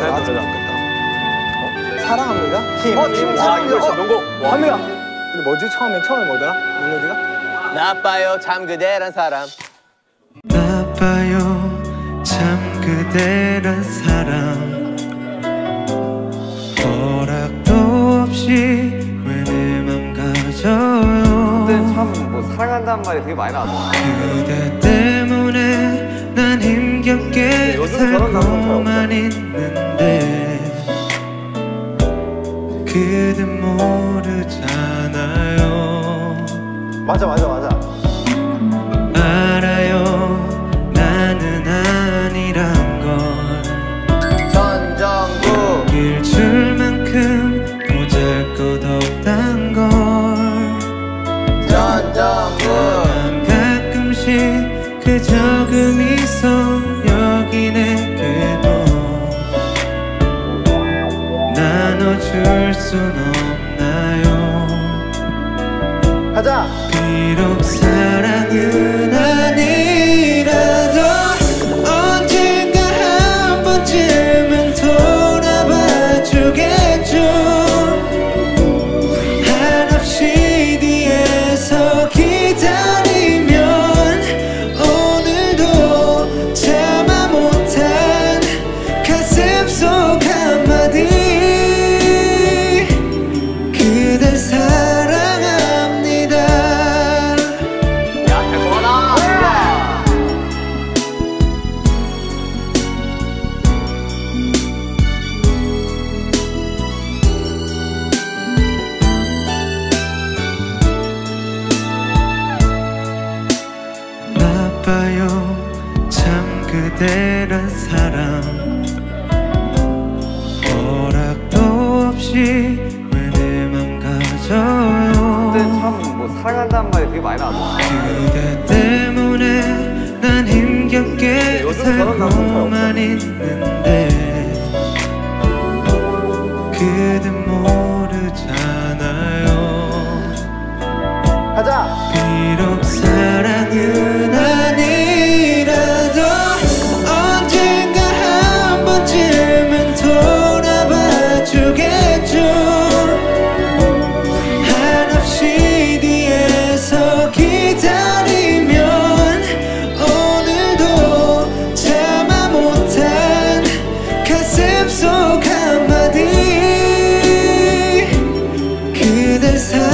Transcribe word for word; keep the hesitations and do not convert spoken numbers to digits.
옛날 노래다. 어? 사랑합니다. 팀. 어, 팀 사랑합니다. 어, 명곡. 갑니다. 근데 뭐지? 처음엔 처음에 뭐더라? 멜로디가? 나빠요 참 그대란 사람. 나빠요 참 그대란 사람. 허락도 없이 왜 내 맘 가져요. 그때 참 뭐 사랑한다는 말이 되게 많이 나왔어. 그대 때문에 난 힘겹게 살고만 있는데 그댄 모르잖아요. 맞아 맞아 맞아. 알아요 나는 아니란 걸. 전정국 일줄 만큼 보잘것없단 걸. 전정국 난 가끔씩 그 적음 있어 여기 내게도 나눠줄 순 없나요. 가자. 비록 사랑은 아니라도 언젠가 한 번쯤은 돌아봐 주겠죠. 한없이 뒤에서 기다리면 오늘도 참아 못한 가슴 속 한마디 그댈 사랑합니다. 야 달콤하다. 나빠요 참 그대란 사람. 허락도 없이 왜 내 맘 가져요. 그때 참 뭐 사랑한다는 말이 되게 많이 나왔어. 그대 때문에 난 힘겹게 살고만 있는데 그댄 모르잖아요. 가자. 비록 사랑은 아니라도 언젠가 한 번쯤은 돌아봐 주겠죠. 한없이 뒤에서 기다리면 오늘도 참아 못한 가슴 속 한마디 그댈 사